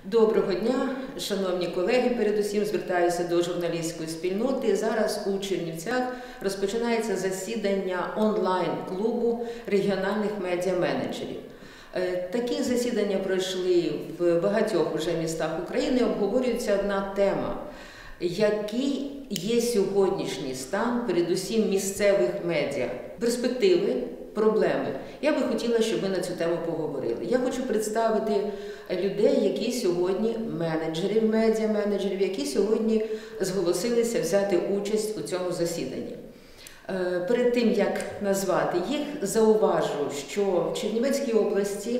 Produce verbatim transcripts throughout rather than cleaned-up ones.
Доброго дня, шановні колеги, передусім звертаюся до журналістської спільноти. Зараз у Чернівцях розпочинається засідання онлайн-клубу регіональних медіаменеджерів. Такі засідання пройшли в багатьох уже містах України, обговорюється одна тема. Який є сьогоднішній стан, передусім місцевих медіа? Перспективи, проблеми. Я би хотіла, щоб ми на цю тему поговорили. Я хочу представити людей, які сьогодні менеджерів, медіа-менеджерів, які сьогодні зголосилися взяти участь у цьому засіданні. Перед тим, як назвати їх, зауважу, що в Чернівецькій області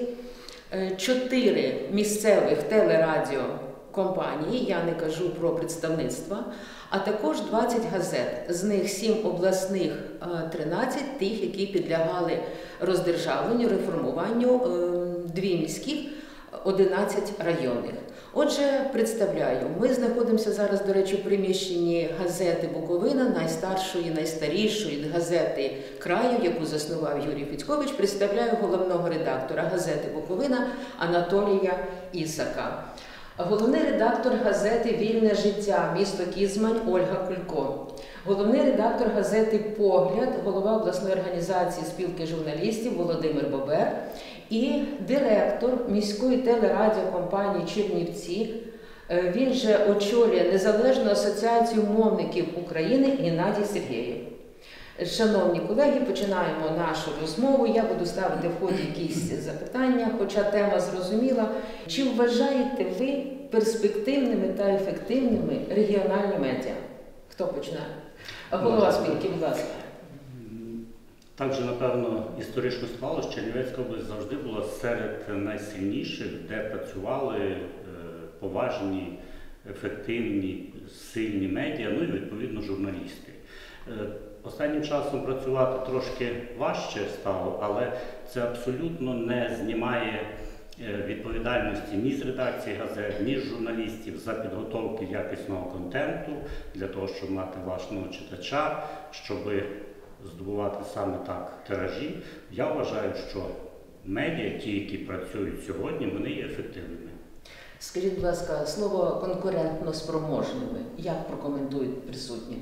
чотири місцевих телерадіокомпанії, я не кажу про представництва, а також двадцять газет, з них сім обласних, тринадцять тих, які підлягали роздержавленню, реформуванню, дві міських, одинадцять районних. Отже, представляю, ми знаходимося зараз, до речі, в приміщенні газети «Буковина», найстаршої, найстарішої газети краю, яку заснував Юрій Федькович. Представляю головного редактора газети «Буковина» Анатолія Ісака. Головний редактор газети «Вільне життя», місто Кізмань Ольга Кулько. Головний редактор газети «Погляд», голова обласної організації спілки журналістів Володимир Бобер. І директор міської телерадіокомпанії «Чернівці», він же очолює Незалежну асоціацію мовників України Геннадій Сергєєв. Шановні колеги, починаємо нашу розмову. Я буду ставити в ході якісь запитання, хоча тема зрозуміла. Чи вважаєте ви перспективними та ефективними регіональні медіа? Хто починає? Голова спілки, будь ласка. Так же, напевно, історично склалося, що Чернівецька область завжди була серед найсильніших, де працювали поважні, ефективні, сильні медіа, ну і, відповідно, журналісти. Останнім часом працювати трошки важче стало, але це абсолютно не знімає відповідальності ні з редакції газет, ні з журналістів за підготовку якісного контенту, для того, щоб мати власного читача, щоб здобувати саме так тиражі. Я вважаю, що медіа, ті, які працюють сьогодні, вони є ефективними. Скажіть, будь ласка, слово «конкурентно спроможними» як прокоментують присутні?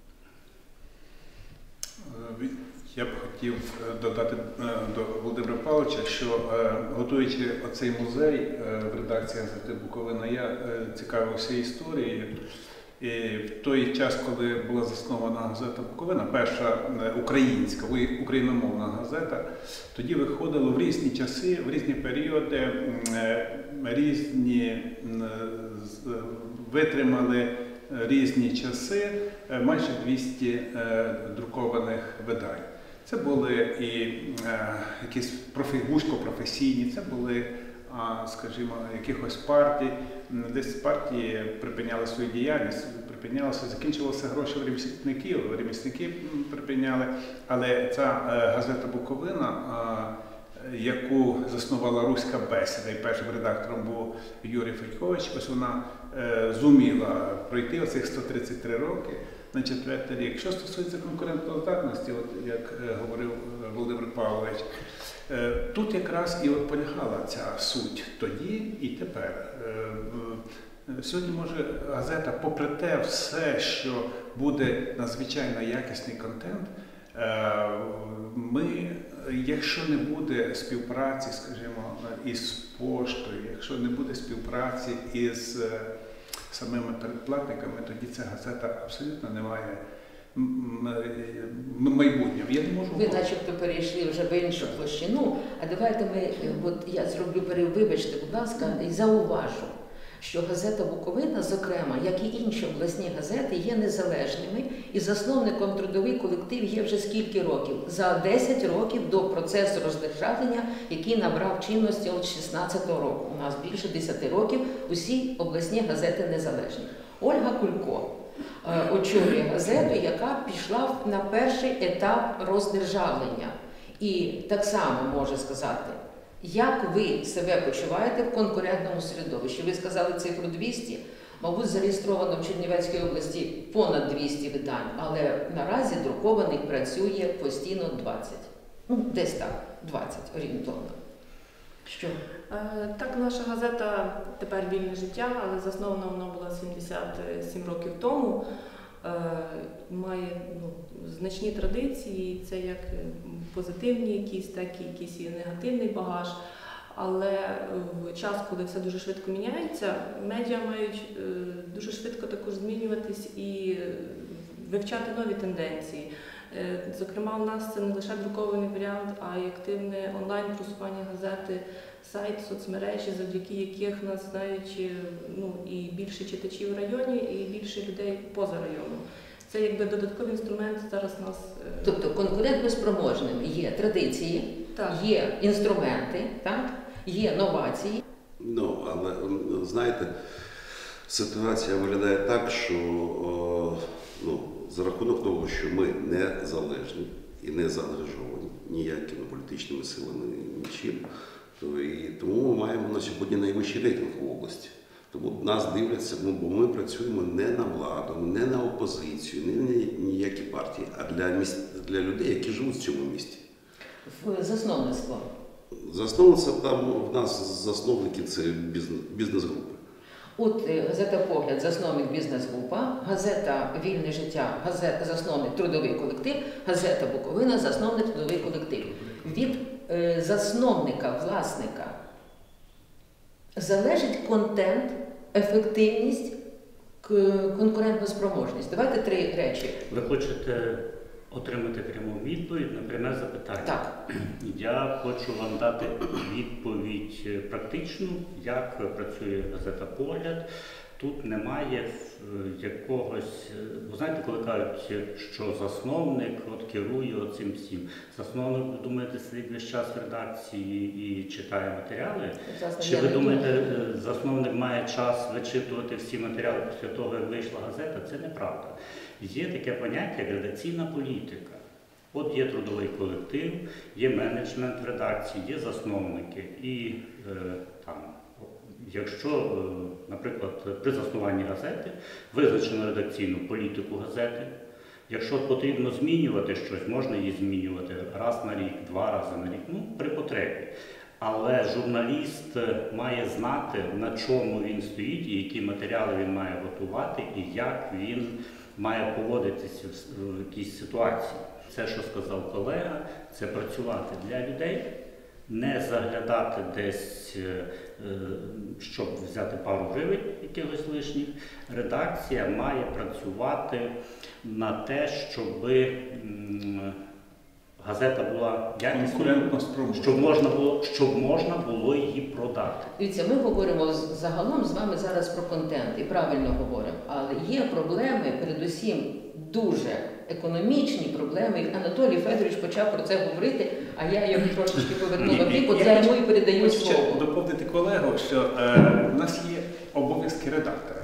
Я б хотів додати до Володимира Павловича, що готуючи оцей музей в редакції газети «Буковина», я цікавився історією. І в той час, коли була заснована газета «Буковина», перша українська, україномовна газета, тоді виходило в різні часи, в різні періоди, різні, витримали різні часи майже двісті друкованих видань. Це були і якісь вузькопрофесійні, це були, скажімо, якихось партій, десь партії припиняли свою діяльність, припинялися, закінчувалися гроші в ремісників, ремісники припиняли, але ця газета «Буковина», яку заснувала Руська бесіда, і першим редактором був Юрій Федькович, ось вона зуміла пройти оцих сто тридцять три роки на четвертий рік. Що стосується конкурентоздатності, от як говорив Володимир Павлович, тут якраз і от полягала ця суть тоді і тепер. Сьогодні, може, газета, попри те все, що буде надзвичайно якісний контент, ми, якщо не буде співпраці, скажімо, із поштою, якщо не буде співпраці із самими передплатниками, тоді ця газета абсолютно не має майбутнього. Я не можу... Ви начебто перейшли вже в іншу площину, а давайте ми, от я зроблю перерив, вибачте, будь ласка, і зауважу, що газета «Буковина», зокрема, як і інші обласні газети, є незалежними, і засновником трудовий колектив є вже скільки років? За десять років до процесу роздержавлення, який набрав чинності от шістнадцятого року. У нас більше десяти років усі обласні газети незалежні. Ольга Кулько очолює газету, яка пішла на перший етап роздержавлення. І так само може сказати, як ви себе почуваєте в конкурентному середовищі? Ви сказали цифру двісті, мабуть, зареєстровано в Чернівецькій області понад двісті видань, але наразі друкованих працює постійно двадцять. Ну, десь так, двадцять орієнтовно. Що? Е, Так, наша газета тепер «Вільне життя», але заснована вона була сімдесят сім років тому. Е, Має ну, значні традиції, це як позитивні якісь, так і якийсь і негативний багаж. Але в час, коли все дуже швидко міняється, медіа мають е, дуже швидко також змінюватись і вивчати нові тенденції. Е, Зокрема, у нас це не лише друкований варіант, а й активне онлайн-просування газети, сайт, соцмережі, завдяки яких нас знають е, ну, і більше читачів в районі, і більше людей поза районом. Це якби додатковий інструмент зараз нас. е, Тобто конкурентноспроможним є традиції, Так. є інструменти, так? Є новації. Ну, але м, знаєте, ситуація виглядає так, що о, ну, за рахунок того, що ми не залежні і не заангажовані ніякими політичними силами, нічим, то і тому ми маємо на сьогодні найвищий рейтинг в області. Тому нас дивляться, ну, бо ми працюємо не на владу, не на опозицію, не на ніякі партії, а для, міст, для людей, які живуть в цьому місті. В засновництво. Засновниця там в нас засновники це бізнес, бізнес-групи. От е, газета «Погляд», засновник бізнес-група, газета «Вільне життя», газета засновник трудовий колектив, газета «Буковина», засновник трудовий колектив. Від е, засновника, власника залежить контент, ефективність, к- конкурентноспроможність. Давайте три речі. Ви хочете отримати пряму відповідь на пряме запитання? Так. Я хочу вам дати відповідь практичну, як працює газета «Погляд». Тут немає е, якогось, е, ви знаєте, коли кажуть, що засновник от керує оцим всім. Засновник, ви думаєте, сидить весь час в редакції і читає матеріали? Власне, Чи я ви не думаєте, думаю. е, засновник має час вичитувати всі матеріали після того, як вийшла газета? Це неправда. Є таке поняття як редакційна політика. От є трудовий колектив, є менеджмент в редакції, є засновники. І е, там, якщо, е, наприклад, при заснуванні газети визначено редакційну політику газети, якщо потрібно змінювати щось, можна її змінювати раз на рік, два рази на рік, ну, при потребі. Але журналіст має знати, на чому він стоїть, і які матеріали він має готувати, і як він має поводитися в якійсь ситуації. Це, що сказав колега, це працювати для людей, не заглядати десь, е, щоб взяти пару гривень якихось лишніх. Редакція має працювати на те, щоб м, газета була якісною, Конкурентно спроможна. щоб можна було, щоб можна було її продати. Дивіться, ми говоримо з- загалом з вами зараз про контент і правильно говоримо, але є проблеми, передусім дуже економічні проблеми. І Анатолій Федорович почав про це говорити, а я його трошечки повернула в бік, от я йому і передаю хочу ще слово. доповнити колегу, що е, в нас є обов'язки редактора.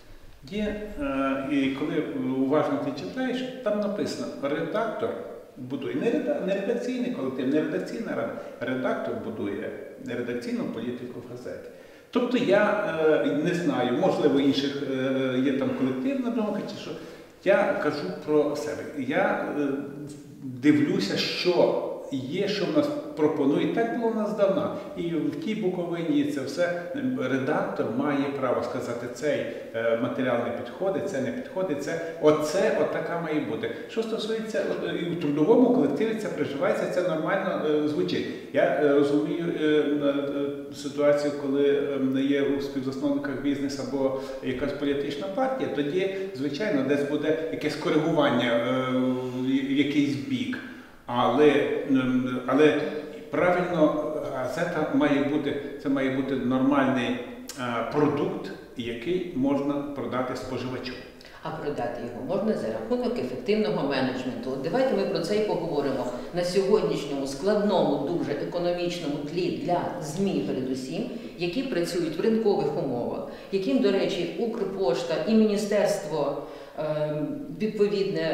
Є, е, і коли уважно ти читаєш, там написано редактор будує не, реда, не редакційний колектив, не редакційна рада, редактор будує редакційну політику в газеті. Тобто я е, не знаю, можливо, інших е, є там колективна думка, чи що. Я кажу про себе. Я е, дивлюся, що є, що в нас пропонують. Так було в нас давно. І в тій Буковині це все. Редактор має право сказати, цей е, матеріал не підходить, це не підходить, це оце, от така має бути. Що стосується, от, і в трудовому колективі це приживається, це нормально е, звучить. Я е, розумію е, е, ситуацію, коли е, є у співзасновниках бізнес або якась політична партія, тоді, звичайно, десь буде якесь коригування е, в якийсь бік. Але, ем, але правильно, газета має бути, це має бути нормальний е, продукт, який можна продати споживачу. А продати його можна за рахунок ефективного менеджменту. От давайте ми про це і поговоримо. На сьогоднішньому складному, дуже економічному тлі для ЗМІ передусім, які працюють в ринкових умовах, яким, до речі, Укрпошта і міністерство е, відповідне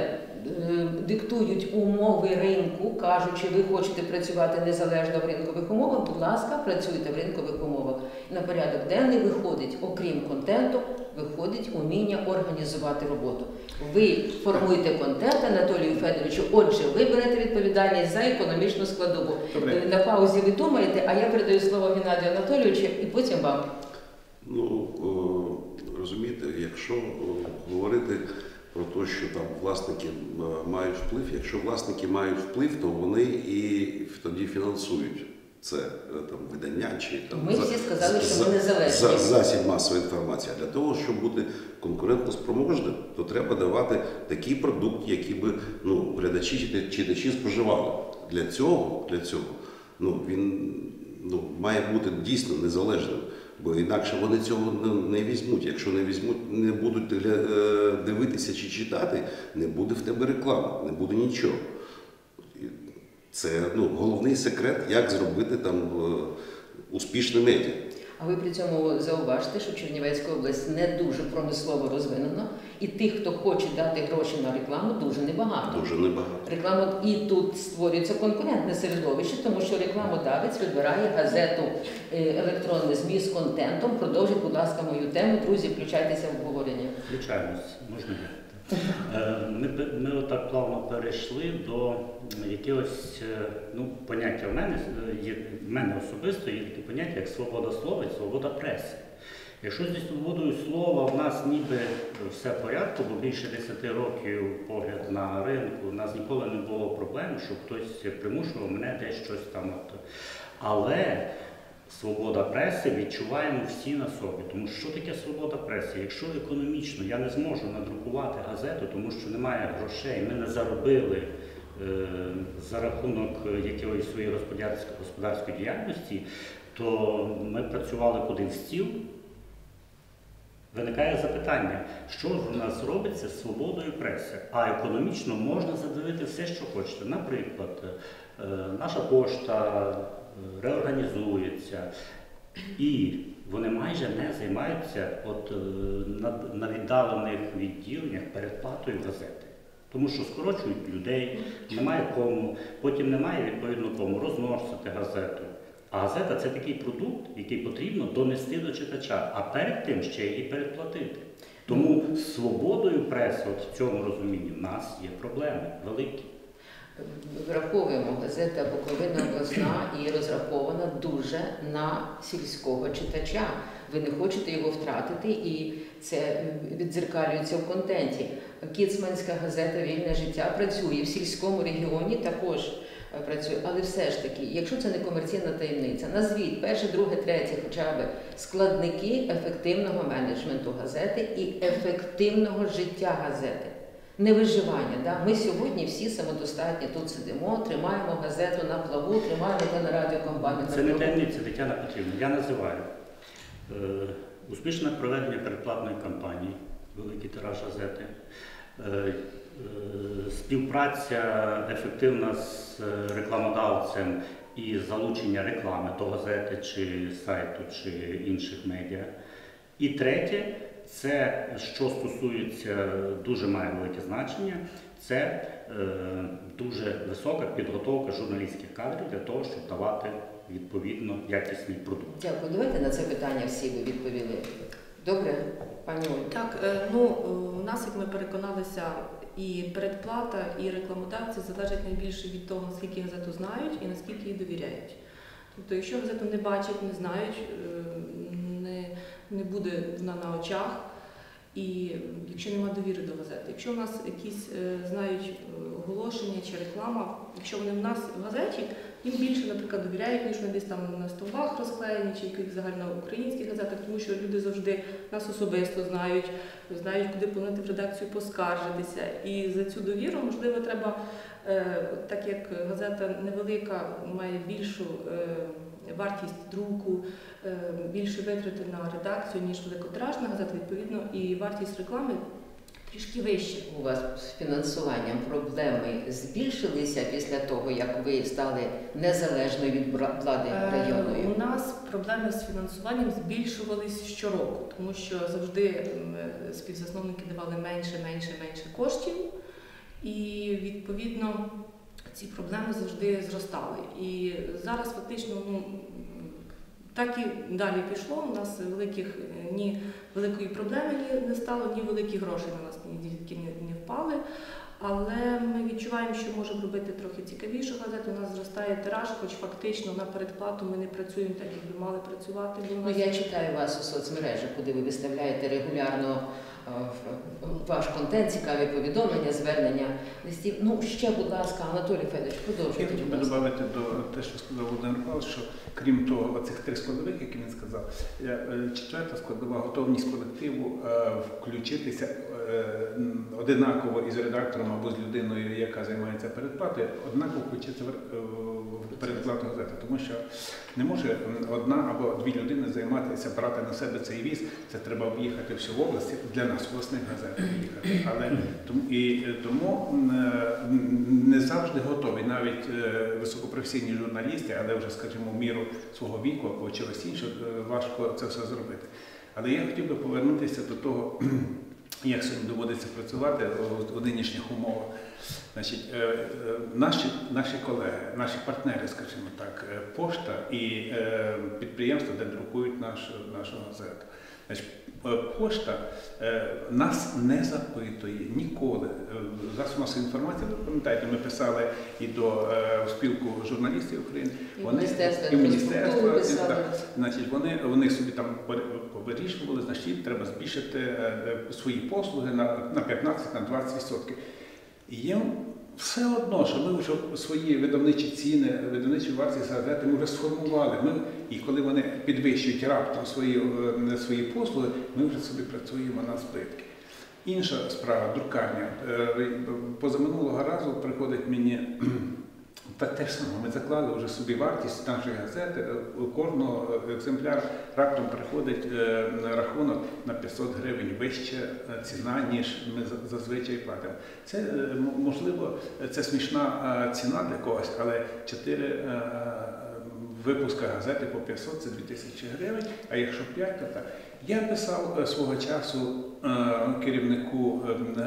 е, диктують умови ринку, кажучи, ви хочете працювати незалежно в ринкових умовах, будь ласка, працюйте в ринкових умовах. На порядок денний виходить, окрім контенту, виходить уміння організувати роботу. Ви формуєте контент, Анатолію Федоровичу, отже, ви берете відповідальність за економічну складову. Добре. На паузі ви думаєте, а я передаю слово Геннадію Анатолійовичу і потім вам. Ну, о, розумієте, якщо о, говорити про те, що там власники е, мають вплив, якщо власники мають вплив, то вони і тоді фінансують це е, там видання чи там Ми всі сказали, що ми незалежні. за, засіб масової інформації. А для того, щоб бути конкурентноспроможним, то треба давати такий продукт, який би ну глядачі чи читачі споживали. Для цього, для цього, ну він ну має бути дійсно незалежним. Бо інакше вони цього не, не візьмуть. Якщо не візьмуть, не будуть дивитися чи читати, не буде в тебе реклами, не буде нічого. Це ну, головний секрет, як зробити там успішне медіа. А ви при цьому зауважте, що Чернівецька область не дуже промислово розвинена, і тих, хто хоче дати гроші на рекламу, дуже небагато. Дуже небагато. Реклама і тут створюється конкурентне середовище, тому що рекламодавець вибирає газету електронне ЗМІ з контентом. Продовжіть, будь ласка, мою тему. Друзі, включайтеся в обговорення. Включаємось, можна я? Ми, ми отак плавно перейшли до якогось ну, поняття в мене, є, в мене особисто є таке поняття, як свобода слова і свобода преси. Якщо зі свободою слова в нас ніби все в порядку, бо більше десяти років погляд на ринку, у нас ніколи не було проблем, що хтось примушував мене десь щось там. Але свобода преси відчуваємо всі на собі. Тому що що таке свобода преси? Якщо економічно я не зможу надрукувати газету, тому що немає грошей, ми не заробили е, за рахунок якоїсь своєї господарської, господарської діяльності, то ми працювали куди в стіл. Виникає запитання, що ж у нас робиться з свободою преси? А економічно можна задавити все, що хочете. Наприклад, е, наша пошта реорганізується, і вони майже не займаються от, на, на віддалених відділеннях передплатою газети. Тому що скорочують людей, немає кому, потім немає відповідно кому розносити газету. А газета – це такий продукт, який потрібно донести до читача, а перед тим ще й передплатити. Тому з свободою преси, от в цьому розумінні, в нас є проблеми великі. Враховуємо, газета Буковина обласна і розрахована дуже на сільського читача. Ви не хочете його втратити, і це віддзеркалюється в контенті. Кіцманська газета «Вільне життя» працює в сільському регіоні, також працює. Але все ж таки, якщо це не комерційна таємниця, назвіть перше, друге, третє хоча б складники ефективного менеджменту газети і ефективного життя газети. Не виживання. Да? Ми сьогодні всі самодостатні тут сидимо, тримаємо газету на плаву, тримаємо телерадіокомпанію. Це не таємниця, Тетяна Петрівна. Я називаю е, успішне проведення передплатної кампанії, великий тираж газети, е, е, співпраця ефективна з рекламодавцем і залучення реклами то газети, чи сайту, чи інших медіа. І третє, це, що стосується, дуже має велике значення, це е, дуже висока підготовка журналістських кадрів для того, щоб давати відповідно якісний продукт. Дякую. Давайте на це питання всі ви відповіли. Добре, пані Оль? Так, ну у нас, як ми переконалися, і передплата, і рекламодавці залежать найбільше від того, наскільки газету знають і наскільки їй довіряють. Тобто, якщо газету не бачать, не знають, не, не буде вона на очах, і якщо немає довіри до газети. Якщо в нас якісь знають оголошення чи реклама, якщо вони в нас в газеті, їм більше, наприклад, довіряють, ніж вони десь там на стовбах розклеєні, чи якихось загальноукраїнських газетах, тому що люди завжди нас особисто знають, знають, куди планувати в редакцію поскаржитися. І за цю довіру, можливо, треба, так як газета невелика, має більшу вартість друку, більше витрати на редакцію, ніж великотиражна газета, відповідно, і вартість реклами трішки вища. У вас з фінансуванням проблеми збільшилися після того, як ви стали незалежною від влади районної? У нас проблеми з фінансуванням збільшувались щороку, тому що завжди співзасновники давали менше, менше, менше коштів. І відповідно ці проблеми завжди зростали. І зараз фактично, ну, так і далі пішло. У нас великих, ні великої проблеми не стало, ні великі гроші на нас ні не, не впали. Але ми відчуваємо, що можемо робити трохи цікавішу газету. У нас зростає тираж, хоч фактично на передплату ми не працюємо так, як би мали працювати. Ну, я читаю вас у соцмережах, куди ви виставляєте регулярно ваш контент, цікаві повідомлення, звернення листів. Ну, ще, будь ласка, Анатолій Федорович, Я продовжуйте. хотів би додати до те, що сказав Володимир Павлович, що крім того, оцих три складових, які він сказав, четверта складова готовність колективу включитися одинаково із редактором або з людиною, яка займається передплатою, однаково включитися в передплату газети. Тому що не може одна або дві людини займатися, брати на себе цей віз, це треба об'їхати всю область, для нас, власних газет, об'їхати. Але і тому не завжди готові, навіть високопрофесійні журналісти, але вже, скажімо, в міру свого віку або чогось іншого, важко це все зробити. Але я хотів би повернутися до того, як сьогодні доводиться працювати у нинішніх умовах. Значить, наші, наші колеги, наші партнери, скажімо так, пошта і підприємства, де друкують нашу, нашу газету. Значить, пошта нас не запитує ніколи. Засоб масової інформації, ви пам'ятаєте, ми писали і до спілку журналістів України, І вони, Міністерство і Міністерство, писали. значить, вони, вони собі там вирішували, значить, треба збільшити свої послуги на, на п'ятнадцять, на двадцять відсотків. І їм все одно, що ми вже свої видавничі ціни, видавничі вартість газети ми вже сформували. Ми, і коли вони підвищують раптом свої, свої послуги, ми вже собі працюємо на збитки. Інша справа, друкарня. Позаминулого разу приходить мені так те ж саме. Ми заклали вже собі вартість нашої газети. У кожного екземпляра раптом приходить рахунок на п'ятсот гривень вища ціна, ніж ми зазвичай платимо. Це, можливо, це смішна ціна для когось, але чотири випуска газети по п'ятсот – це дві тисячі гривень, а якщо п'ять, то так. Я писав свого часу керівнику,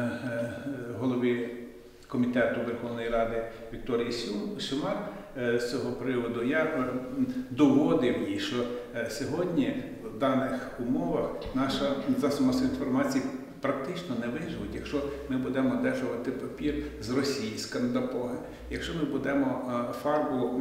голові Комітету Верховної Ради Вікторії Сюмар з цього приводу. Я доводив їй, що сьогодні в даних умовах наша засоби масової інформації практично не виживуть, якщо ми будемо одержувати папір з Росії, з Кандапоги, якщо ми будемо фарбу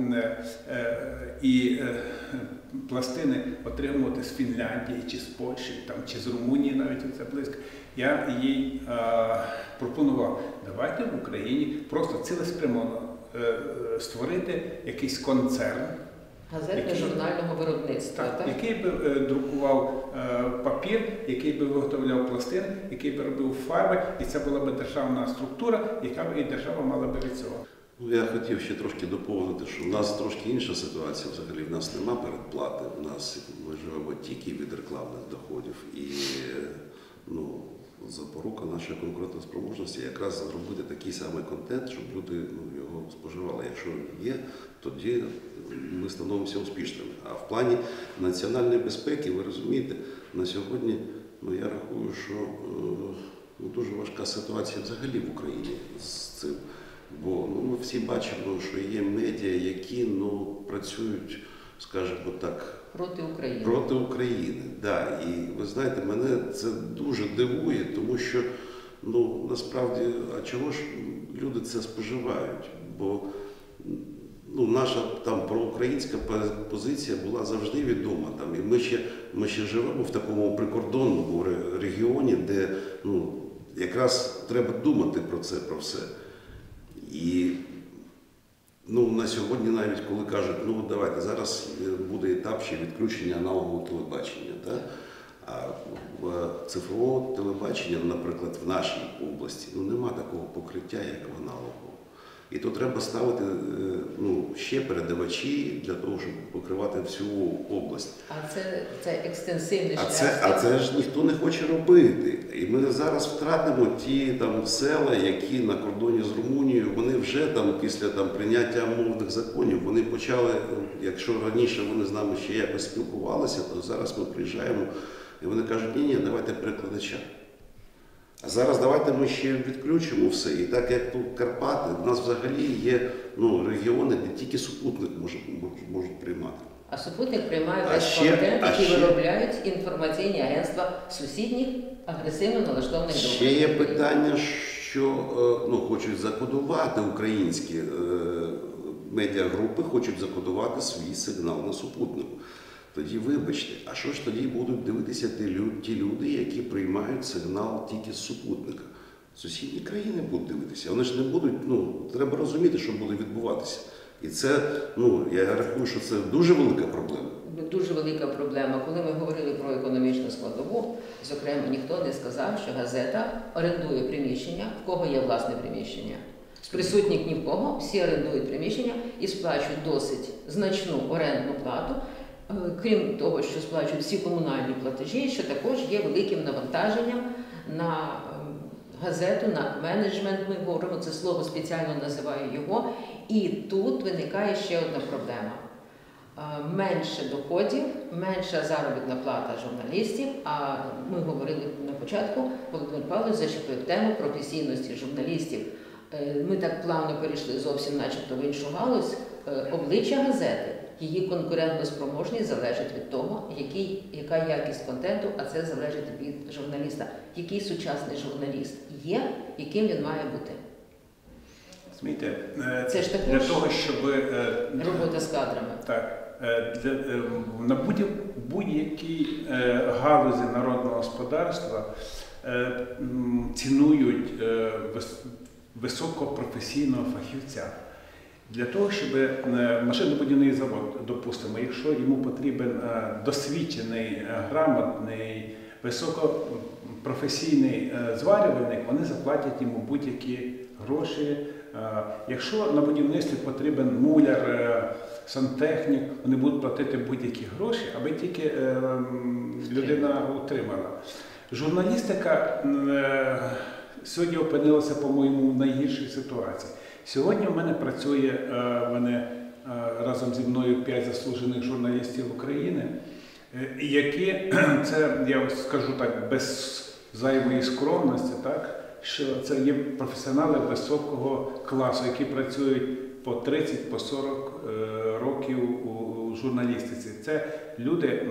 і пластини отримувати з Фінляндії, чи з Польщі, там, чи з Румунії, навіть це близько. Я їй а, пропонував, давайте в Україні просто цілеспрямовано е, створити якийсь концерн, газетно-журнального виробництва, так, так? який би е, друкував е, папір, який би виготовляв пластини, який би робив фарби, і це була б державна структура, яка б і держава мала б від цього. Ну, я хотів ще трошки доповнити, що в нас трошки інша ситуація, взагалі в нас нема передплати, в нас ми живемо тільки від рекламних доходів, і ну, запорука нашої конкурентоспроможності якраз зробити такий самий контент, щоб люди ну, його споживали. Якщо є, тоді ми становимося успішними. А в плані національної безпеки, ви розумієте, на сьогодні ну, я рахую, що ну, дуже важка ситуація взагалі в Україні з цим. Бо ну, ми всі бачимо, що є медіа, які ну, працюють, скажімо так, проти України. Проти України, да. І ви знаєте, мене це дуже дивує, тому що ну, насправді, а чого ж люди це споживають? Бо ну, наша там проукраїнська позиція була завжди відома. Там, і ми ще, ми ще живемо в такому прикордонному регіоні, де ну, якраз треба думати про це, про все. І ну, на сьогодні навіть коли кажуть, ну давайте, зараз буде етап ще відключення аналогового телебачення. Так? А в цифрового телебачення, наприклад, в нашій області, ну нема такого покриття, як в аналоговому. І то треба ставити ну, ще передавачі для того, щоб покривати всю область. А це, це екстенсивний шлях. А це, а це ж ніхто не хоче робити. І ми зараз втратимо ті там села, які на кордоні з Румунією, вони вже там після там прийняття мовних законів, вони почали, якщо раніше вони з нами ще якось спілкувалися, то зараз ми приїжджаємо і вони кажуть, ні-ні, давайте перекладача. А зараз давайте ми ще відключимо все. І так як тут Карпати, у нас взагалі є ну, регіони, де тільки супутник може, можуть приймати. А супутник приймає А весь ще- контент, а який ще- виробляють інформаційні агентства сусідніх агресивно налаштованих до Ще є України. питання, що е, ну, хочуть закодувати українські е, медіагрупи, хочуть закодувати свій сигнал на супутнику. Тоді вибачте, а що ж тоді будуть дивитися ті лю- ті люди, які приймають сигнал тільки з супутника? Сусідні країни будуть дивитися. Вони ж не будуть, ну, треба розуміти, що буде відбуватися. І це, ну, я рахую, що це дуже велика проблема. Дуже велика проблема. Коли ми говорили про економічну складову, зокрема, ніхто не сказав, що газета орендує приміщення, в кого є власне приміщення. З присутніх ні в кого, всі орендують приміщення і сплачують досить значну орендну плату, е, крім того, що сплачують всі комунальні платежі, що також є великим навантаженням на е, газету, на менеджмент, ми говоримо, це слово спеціально називаю його. І тут виникає ще одна проблема. Менше доходів, менша заробітна плата журналістів, а ми говорили на початку, Володимир Павлович зачепив тему професійності журналістів. Ми так плавно перейшли зовсім начебто в іншу галузь. Обличчя газети, її конкурентоспроможність залежить від того, який, яка якість контенту, а це залежить від журналіста. Який сучасний журналіст є, яким він має бути. Змійте, Це ж також для того, щоб робота з кадрами. Так, для, на будь- будь-якій галузі народного господарства цінують високопрофесійного фахівця. Для того, щоб машинобудівний завод, допустимо, якщо йому потрібен досвідчений, грамотний, високопрофесійний зварювальник, вони заплатять йому будь-які гроші. Якщо на будівництві потрібен муляр, сантехнік, вони будуть платити будь-які гроші, аби тільки людина утримала. Журналістика сьогодні опинилася, по-моєму, в найгіршій ситуації. Сьогодні в мене працює в мене разом зі мною п'ять заслужених журналістів України, які, це я скажу так, без зайвої скромності, так, що це є професіонали високого класу, які працюють по тридцять, по сорок років у журналістиці. Це люди,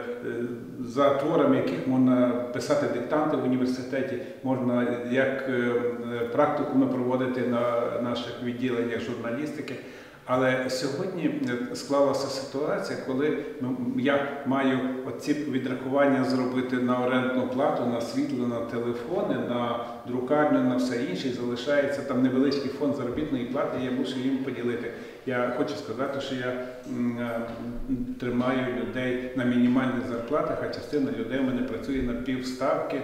за творами яких можна писати диктанти в університеті, можна як практикуми проводити на наших відділеннях журналістики. Але сьогодні склалася ситуація, коли я маю оці відрахування зробити на орендну плату, на світло, на телефони, на друкарню, на все інше, і залишається там невеличкий фонд заробітної плати, і я мушу їм поділити. Я хочу сказати, що я тримаю людей на мінімальних зарплатах, а частина людей у мене працює на півставки.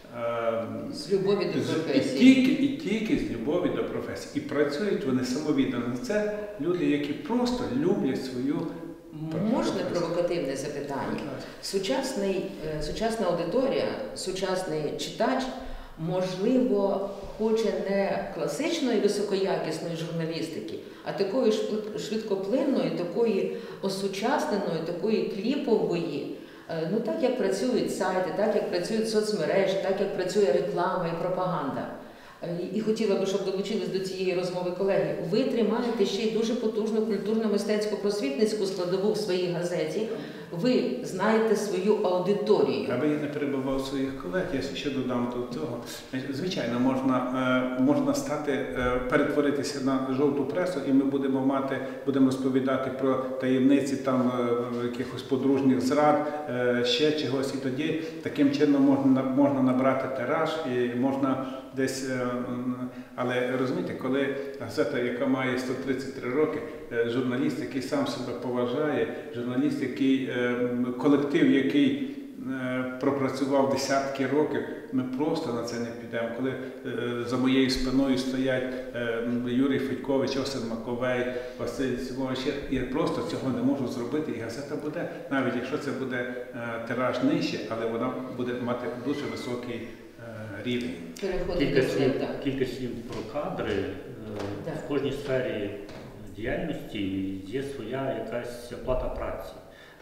З любові до професії. І тільки, і тільки з любові до професії. І працюють вони самовіддано. Це люди, які просто люблять свою професію. Можна провокативне запитання? Сучасний, сучасна аудиторія, сучасний читач, можливо, хоче не класичної високоякісної журналістики, а такої швидкоплинної, такої осучасненої, такої кліпової. Ну, так, як працюють сайти, так, як працюють соцмережі, так, як працює реклама і пропаганда. І хотіла би, щоб долучились до цієї розмови колеги. Ви тримаєте ще й дуже потужну культурно-мистецько-просвітницьку складову в своїй газеті. Ви знаєте свою аудиторію. Аби я не перебивав своїх колег, я ще додам до цього. Звичайно, можна, можна стати, перетворитися на жовту пресу, і ми будемо мати, будемо розповідати про таємниці там якихось подружніх зрад, ще чогось. І тоді таким чином можна, можна набрати тираж і можна десь, але розумієте, коли газета, яка має сто тридцять три роки, журналіст, який сам себе поважає, журналіст, який, колектив, який пропрацював десятки років, ми просто на це не підемо. Коли за моєю спиною стоять Юрій Федькович, Осип Маковей, Василь Сімович, я просто цього не можу зробити, і газета буде, навіть якщо це буде тираж нижче, але вона буде мати дуже високий рівень. Кілька слів, кілька слів про кадри. Так. В кожній сфері діяльності є своя якась оплата праці.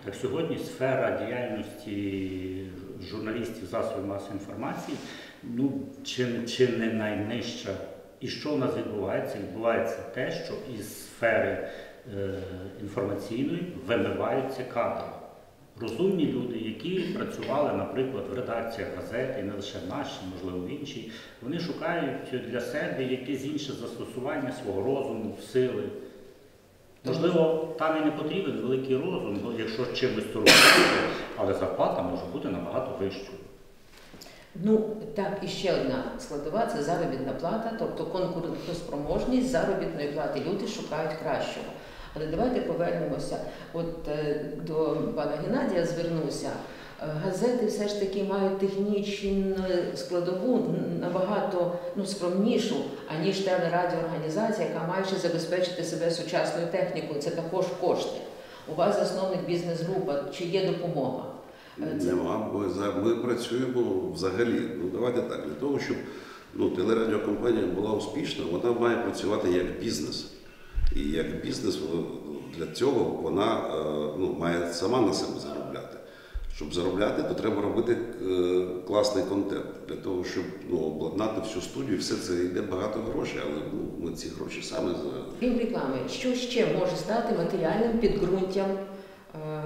Так сьогодні сфера діяльності журналістів засобів масової інформації, ну, чи, чи не найнижча. І що у нас відбувається? Відбувається те, що із сфери е, інформаційної вимиваються кадри. Розумні люди, які працювали, наприклад, в редакціях газет, і не лише наші, можливо, інші, вони шукають для себе якесь інше застосування свого розуму, сили. Можливо, там і не потрібен великий розум, бо якщо чимось торгувати, але зарплата може бути набагато вищою. Ну, так, і ще одна складова – це заробітна плата, тобто конкурентоспроможність заробітної плати. Люди шукають кращого. Але давайте повернемося, от е, до пана Геннадія звернуся. Газети все ж таки мають технічну складову набагато ну, скромнішу, аніж телерадіоорганізація, яка має ще забезпечити себе сучасною технікою. Це також кошти. У вас засновник бізнес-група, чи є допомога? Це... Нема, бо ми працюємо взагалі. Ну, давайте так, для того, щоб ну, телерадіокомпанія була успішна, вона має працювати як бізнес. І як бізнес для цього вона ну, має сама на себе заробляти. Щоб заробляти, то треба робити класний контент. Для того, щоб ну, обладнати всю студію, все це йде багато грошей, але ну, ми ці гроші саме за... Крім реклами, що ще може стати матеріальним підґрунтям е,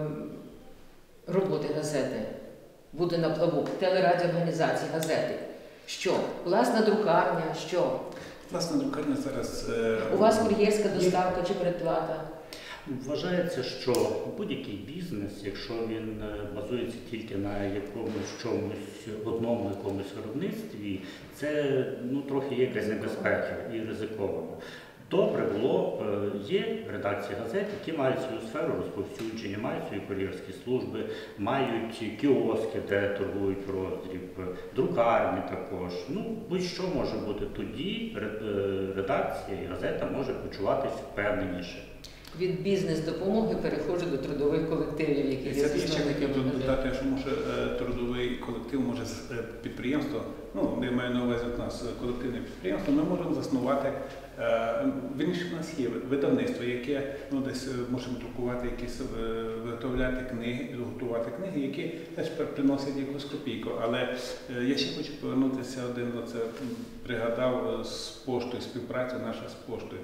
роботи газети? Буде на плаву, телерадіоорганізації, газети. Що? Власна друкарня, що? Власна друкарня зараз... Е, У вас кур'єрська доставка чи передплата? Вважається, що будь-який бізнес, якщо він базується тільки на якомусь чомусь, одному якомусь виробництві, це ну, трохи є якась небезпека і ризиковано. Добре було, є редакції газет, які мають свою сферу розповсюдження, мають свої кур'єрські служби, мають кіоски, де торгують роздріб, друкарні також. Ну, будь-що може бути тоді, редакція і газета може почуватися впевненіше. Від бізнес-допомоги переходжу до трудових колективів, які є засновниками. Хочу додати, що може трудовий колектив, може підприємство, ну, я маю на увазі у нас колективне підприємство, ми можемо заснувати, вірніше, у нас є видавництво, яке ну, десь можемо друкувати, якісь, виготовляти книги, готувати книги, які теж приносять якусь копійку. Але я ще хочу повернутися, один оце пригадав з поштою, співпрацю наша з поштою.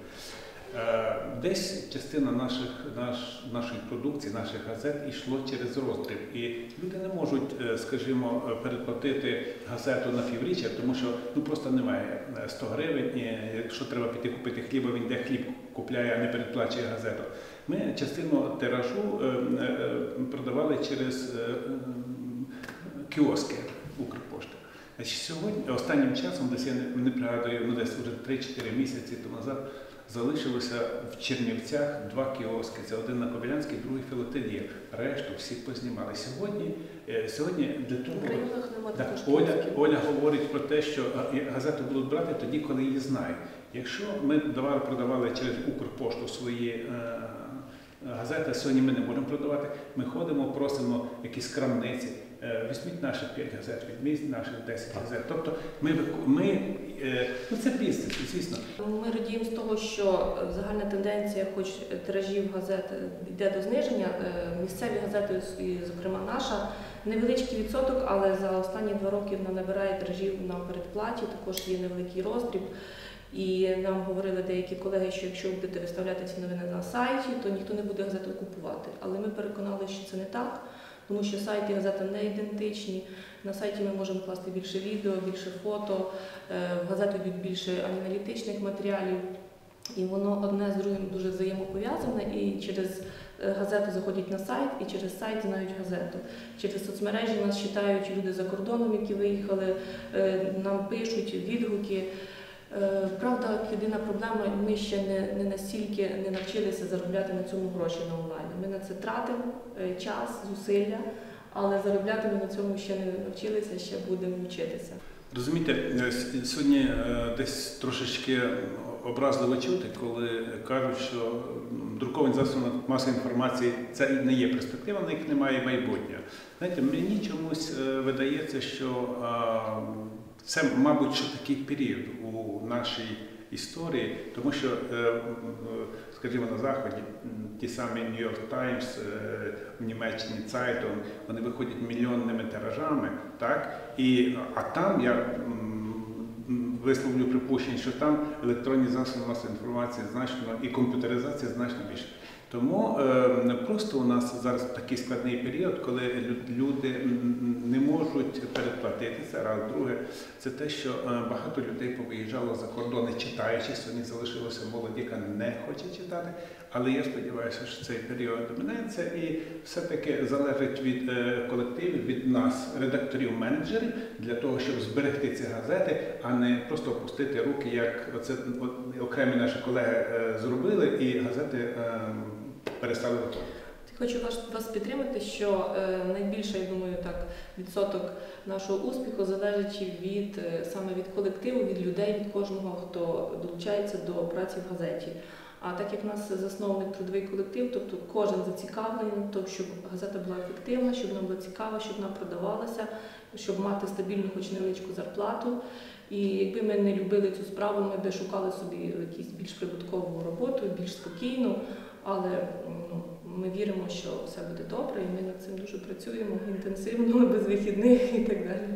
Десь частина наших, наш, нашої продукції, наших газет йшло через роздріб. І люди не можуть, скажімо, переплатити газету на півріччя, тому що ну, просто немає сто гривень, і якщо треба піти купити хліба, він де хліб купляє, а не передплачує газету. Ми частину тиражу продавали через кіоски Укрпошти. Сьогодні, останнім часом, десь я не пригадую, ну, десь вже три-чотири місяці тому назад, залишилося в Чернівцях два кіоски. Це один на Кобилянській, другий Філателія. Решту всі познімали. Сьогодні, сьогодні для того... В районах нема да, також Оля, кіосків. Оля говорить про те, що газету будуть брати тоді, коли її знають. Якщо ми давали, продавали через Укрпошту свої е, газети, сьогодні ми не можемо продавати, ми ходимо, просимо якісь крамниці. Візьміть наших п'ять газет, візьміть наших десять газет. Тобто ми, ми ну це бізнес, звісно. Ми радіємо з того, що загальна тенденція, хоч тиражів газет йде до зниження, місцеві газети, і, зокрема наша, невеличкий відсоток, але за останні два роки вона набирає тиражів на передплаті, також є невеликий роздріб. І нам говорили деякі колеги, що якщо ви будете виставляти ці новини на сайті, то ніхто не буде газету купувати. Але ми переконали, що це не так. Тому що сайт і газета не ідентичні. На сайті ми можемо класти більше відео, більше фото, в газету йдуть більше аналітичних матеріалів. І воно одне з другим дуже взаємопов'язане. І через газету заходять на сайт, і через сайт знають газету. Через соцмережі нас читають люди за кордоном, які виїхали, нам пишуть відгуки. Правда, єдина проблема, ми ще не, не настільки не навчилися заробляти на цьому гроші на онлайні. Ми на це тратимо час, зусилля, але заробляти ми на цьому ще не навчилися, ще будемо вчитися. Розумієте, сьогодні десь трошечки образливо чути, коли кажуть, що друковані засоби масової інформації – це не є перспектива, на них немає майбутнього. Знаєте, мені чомусь видається, що це, мабуть, що такий період у нашій історії, тому що, е, скажімо, на Заході ті самі New York Times, е, в Німеччині Zeitung, вони виходять мільйонними тиражами, так? І, а там я м, висловлю припущення, що там електронні засоби масової інформації значно і комп'ютеризація значно більше. Тому е, просто у нас зараз такий складний період, коли люди не можуть передплатитися. Раз, друге, це те, що багато людей повиїжджало за кордон, не читаючи, сьогодні залишилося молоді, яка не хоче читати. Але я сподіваюся, що цей період минеться і все-таки залежить від е, колективів, від нас, редакторів-менеджерів, для того, щоб зберегти ці газети, а не просто опустити руки, як оце окремі наші колеги е, зробили, і газети е, перестали виходити. Хочу вас, вас підтримати, що е, найбільше, я думаю, так, відсоток нашого успіху залежить від, е, саме від колективу, від людей, від кожного, хто долучається до праці в газеті. А так як в нас заснований трудовий колектив, тобто кожен зацікавлений на тому, щоб газета була ефективна, щоб вона була цікава, щоб вона продавалася, щоб мати стабільну хоч невеличку зарплату. І якби ми не любили цю справу, ми б шукали собі якусь більш прибуткову роботу, більш спокійну, але ну, ми віримо, що все буде добре, і ми над цим дуже працюємо інтенсивно, без вихідних і так далі.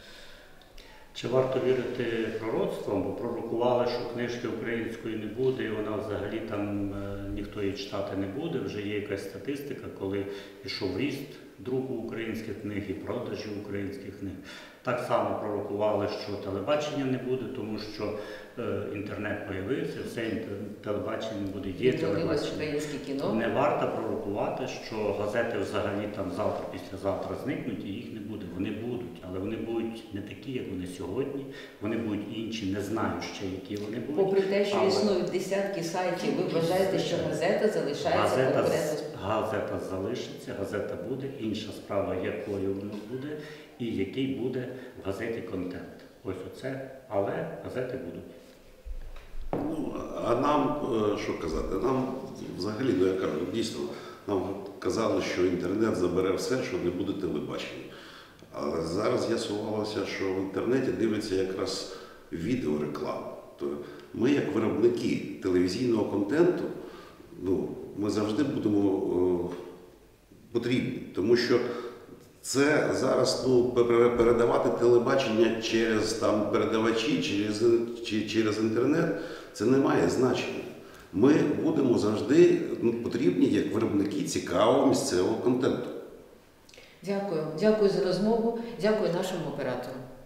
Чи варто вірити пророцтвам, бо пророкували, що книжки української не буде, і вона взагалі там е, ніхто її читати не буде. Вже є якась статистика, коли пішов ріст друку українських книг і продажі українських книг. Так само пророкували, що телебачення не буде, тому що е, інтернет появився, все телебачення не буде, є телебачення. Українське кіно. Не варто пророкувати, що газети взагалі там завтра, післязавтра зникнуть і їх не буде. Вони будуть, але вони будуть не такі, як вони сьогодні, вони будуть інші, не знаю ще, які вони будуть. Попри те, що але... існують десятки сайтів, ви вважаєте, що газета залишається газета, конкурентною? газета залишиться, газета буде, інша справа, якою вона буде і який буде в газеті контент. Ось оце, але газети будуть. Ну, а нам, що казати, нам взагалі, ну я кажу, дійсно, нам казали, що інтернет забере все, що не буде телебачення. Але зараз з'ясувалося, що в інтернеті дивляться якраз відеореклама. То ми, як виробники телевізійного контенту, ну, ми завжди будемо о, потрібні, тому що це зараз ну, передавати телебачення через там, передавачі, через, чи, через інтернет, це не має значення. Ми будемо завжди ну, потрібні як виробники цікавого місцевого контенту. Дякую. Дякую за розмову. Дякую нашому оператору.